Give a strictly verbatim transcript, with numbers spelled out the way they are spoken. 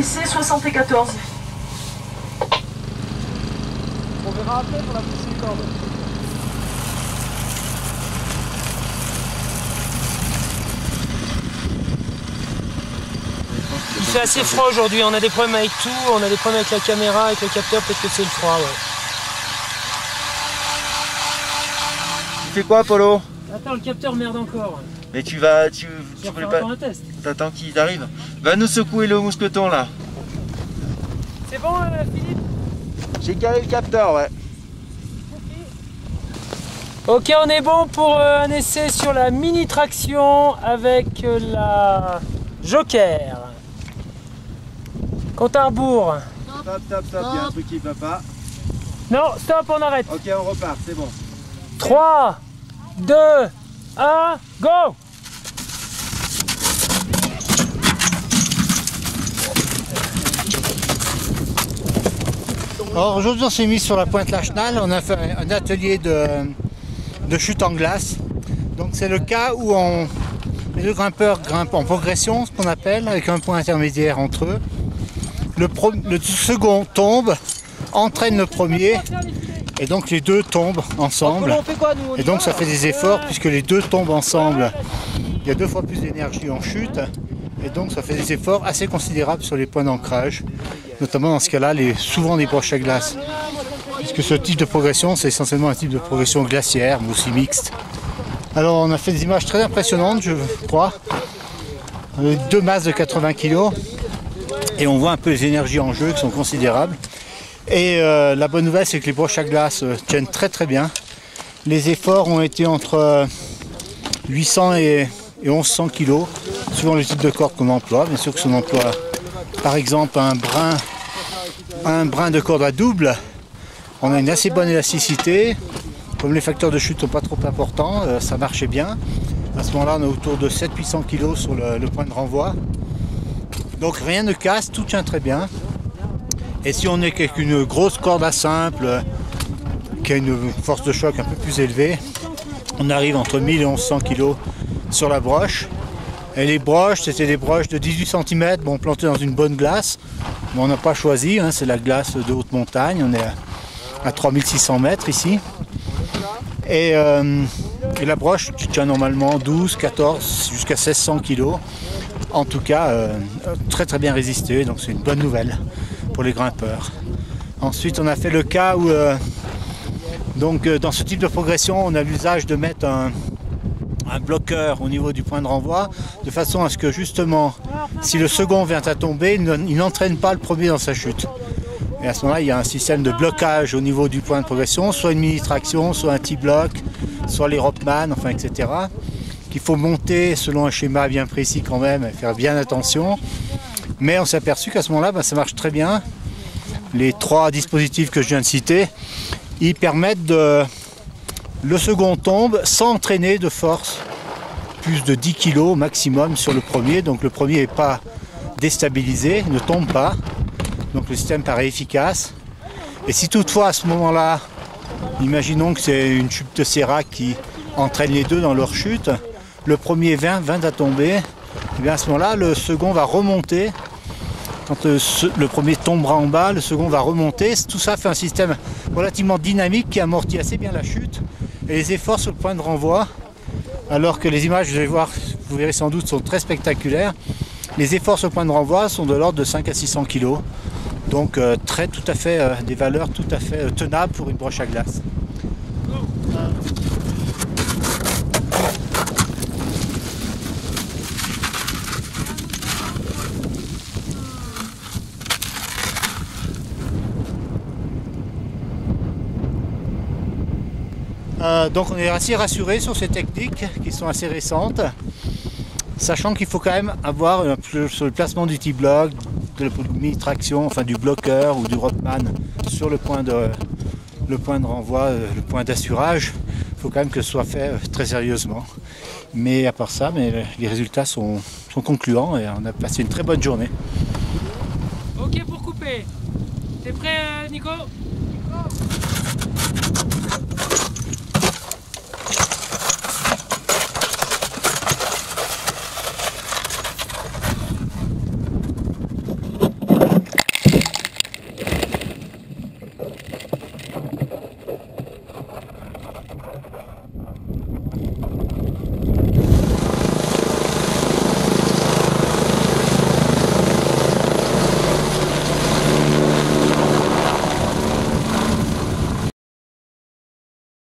essai soixante-quatorze. On verra après pour la prochaine corde. Il fait assez froid aujourd'hui, on a des problèmes avec tout, on a des problèmes avec la caméra, avec le capteur, peut-être que c'est le froid. Ouais. Tu fais quoi, Polo? Attends, le capteur merde encore. Mais tu vas... Tu, tu voulais pas... un test. T'attends qu'il arrive. Va nous secouer le mousqueton là. C'est bon, euh, Philippe? J'ai calé le capteur, ouais. Ok, on est bon pour euh, un essai sur la mini traction avec euh, la Joker. Compte à rebours. Stop, stop, stop, il y a un truc qui ne va pas. Non, stop, on arrête. Ok, on repart, c'est bon. trois, deux, un, go! Alors aujourd'hui on s'est mis sur la pointe Lachenal, on a fait un atelier de, de chute en glace. Donc c'est le cas où on, les deux grimpeurs grimpent en progression, ce qu'on appelle, avec un point intermédiaire entre eux. Le, pro, le second tombe, entraîne le premier, et donc les deux tombent ensemble. Et donc ça fait des efforts puisque les deux tombent ensemble. Il y a deux fois plus d'énergie en chute. Et donc ça fait des efforts assez considérables sur les points d'ancrage, notamment dans ce cas-là, les, souvent des broches à glace. Puisque ce type de progression, c'est essentiellement un type de progression glaciaire, mais aussi mixte. Alors on a fait des images très impressionnantes, je crois, avec deux masses de quatre-vingts kilos, et on voit un peu les énergies en jeu qui sont considérables. Et euh, la bonne nouvelle, c'est que les broches à glace euh, tiennent très très bien. Les efforts ont été entre euh, huit cents et, et onze cents kilos. Suivant le type de corde qu'on emploie, bien sûr que si on emploie par exemple un brin, un brin de corde à double, on a une assez bonne élasticité. Comme les facteurs de chute sont pas trop importants, euh, ça marchait bien. À ce moment-là, on est autour de sept à huit cents kilos sur le, le point de renvoi. Donc rien ne casse, tout tient très bien. Et si on est avec une grosse corde à simple, euh, qui a une force de choc un peu plus élevée, on arrive entre mille et onze cents kilos sur la broche. Et les broches, c'était des broches de dix-huit centimètres, bon, plantées dans une bonne glace. Mais on n'a pas choisi, hein, c'est la glace de haute montagne, on est à, à trois mille six cents mètres ici. Et, euh, et la broche tient normalement douze, quatorze, jusqu'à seize cents kilos. En tout cas, euh, très très bien résisté, donc c'est une bonne nouvelle pour les grimpeurs. Ensuite, on a fait le cas où, euh, donc, euh, dans ce type de progression, on a l'usage de mettre un... un bloqueur au niveau du point de renvoi, de façon à ce que justement, si le second vient à tomber, il n'entraîne pas le premier dans sa chute. Et à ce moment-là, il y a un système de blocage au niveau du point de progression, soit une mini-traction, soit un T-block, soit les Ropman, enfin et cetera, qu'il faut monter selon un schéma bien précis quand même, et faire bien attention. Mais on s'est aperçu qu'à ce moment-là, ben, ça marche très bien. Les trois dispositifs que je viens de citer, ils permettent de... Le second tombe sans entraîner de force, plus de dix kilos maximum sur le premier, donc le premier n'est pas déstabilisé, ne tombe pas, donc le système paraît efficace. Et si toutefois à ce moment-là, imaginons que c'est une chute de sérac qui entraîne les deux dans leur chute, le premier vint, vint à tomber, et bien à ce moment-là le second va remonter. Quand le, le premier tombera en bas, le second va remonter. Tout ça fait un système relativement dynamique qui amortit assez bien la chute. Et les efforts sur le point de renvoi, alors que les images, vous allez voir, vous verrez sans doute, sont très spectaculaires. Les efforts sur le point de renvoi sont de l'ordre de cinq à six cents kilos. Donc euh, très, tout à fait, euh, des valeurs tout à fait euh, tenables pour une broche à glace. Euh, donc on est assez rassuré sur ces techniques qui sont assez récentes, sachant qu'il faut quand même avoir euh, sur le placement du T-block, de la mini-traction, enfin du bloqueur ou du Ropman sur le point de, le point de renvoi, euh, le point d'assurage, il faut quand même que ce soit fait euh, très sérieusement. Mais à part ça, mais les résultats sont, sont concluants et on a passé une très bonne journée. Ok pour couper. T'es prêt, Nico?